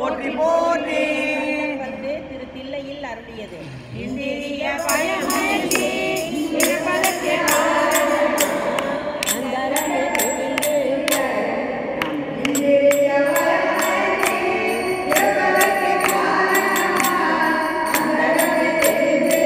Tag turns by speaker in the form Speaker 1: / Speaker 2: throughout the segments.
Speaker 1: போற்றி போற்றி.
Speaker 2: வந்து திரு தில்லையில் அருளியது
Speaker 3: இந்திரிய பயமேசி இருப்பதற்கு
Speaker 2: அந்தரமே தெரிந்து
Speaker 3: இந்திரிய பயமேசி இருப்பதற்கு அந்தரமே தெரிந்து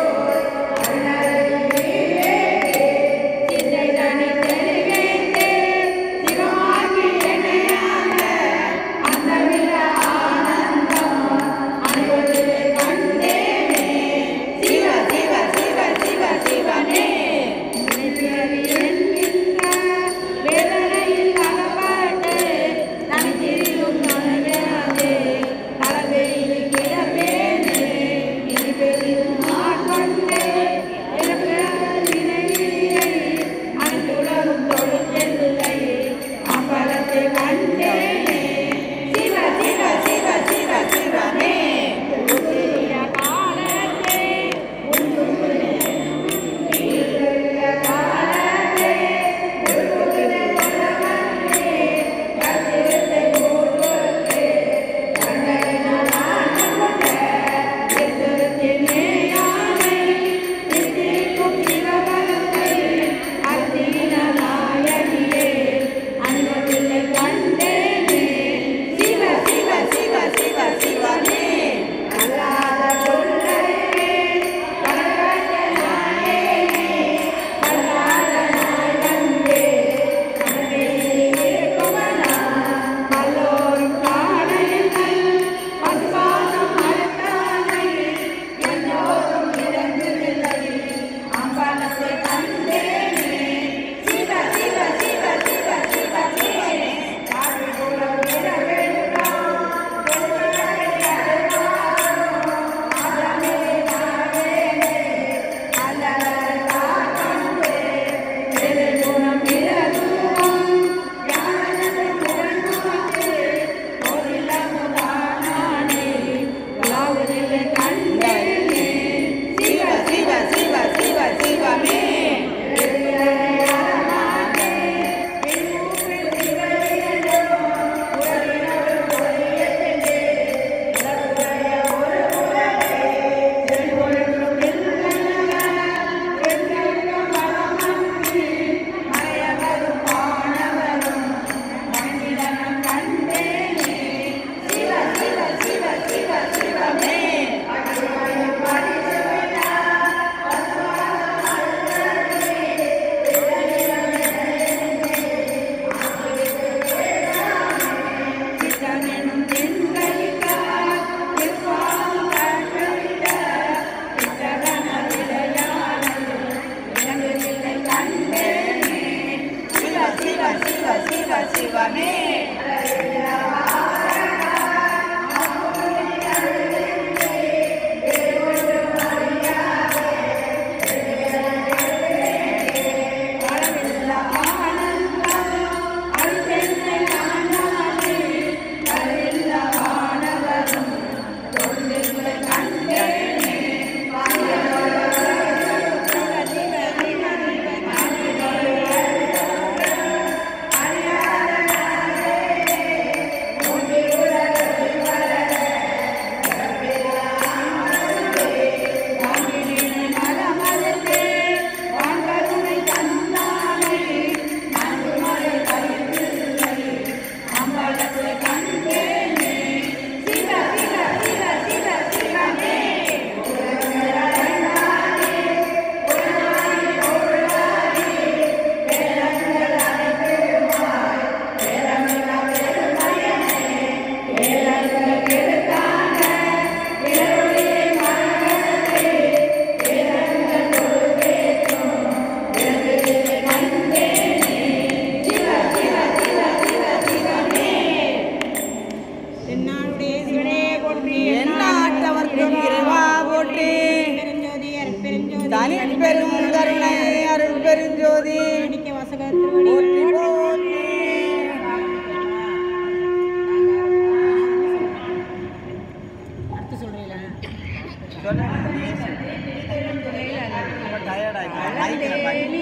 Speaker 3: அன்னரே சிந்தை தனி தெளிவேந்தே சிவமாகி என்னையாங்க அந்தமில்ல ஆனந்தம் அனுபவத்திலே கண்டேனே சிவ சிவ சிவ சிவ சிவனே நினைப்பிறவி என்கின்ற வேதனையில் அகப்பட்டு தனித்திரியும் நனையாதே அளவெளியில் கிடப்பேனே இனி பெரிதும் ஆட்கொண்டே எனக்கு நினைவில்லை அனைத்துலகும் தொழுச்செல்லை அம்பலத்தை கண்டேனே சிவ சிவ சிவ சிவ சிவனே உத்திரிய காலத்தே உன்னுடைய காலத்தே உன்னுடைய உலகமே கத்திரத்தை மூடுவதே கண்டறினால் ஆனந்த எதிர்த்தின் மேயானை நித்திக்கும் சிவபலத்தை அத்தீன நாயகியே அன்பதில்லை கண்டேனே சிவ சிவ சிவ சிவ சிவனே அல்லாத கொள்ளையே கணக்கற்ற நாயேனே கல்லாத நாய் வந்தே மனதில் இருக்குமனா பல்லோரும் காணையில் பசுபாசம் மறுத்தானை எல்லோரும் இறங்குதில்லை அம்பலத்தை கண்டேனே சிவ சிவ சிவ சிவ சிவ சிவனே காவிரிபுரம் இடவெல்லாம் சிவ சிவ சிவ சிவ சிவமே சிவ சிவ சிவ சிவ சிவமே சித்தமெனும் தென்கலிக்கார் திருப்பாலும் கற்றறிந்த சித்தகன விளையாடல் இறங்குதில்லை கண்டேனே
Speaker 1: சிவ சிவ சிவ சிவ சிவனே
Speaker 3: அளவில்ல ஆனந்தம் அருளென்னை ஆனாலே கருவில்ல ஆனவரும் தொண்டில்லை கண்டேனே
Speaker 2: தென்னாடுடைய சிவனே போற்றி
Speaker 1: எந்நாட்டவர்க்கும் இறைவா போற்றி.
Speaker 2: பெருஞ்சோதி அருட்பெருஞ்சோதி
Speaker 1: தனி பெரும் கருணை அருள் பெருஞ்சோதி
Speaker 2: மாணிக்க வாசகர் திருவடி
Speaker 1: போற்றி போற்றி.
Speaker 2: அடுத்து சொல்றீங்களா
Speaker 1: சொல்லுங்க. ரொம்ப tired ஆயிடுச்சு.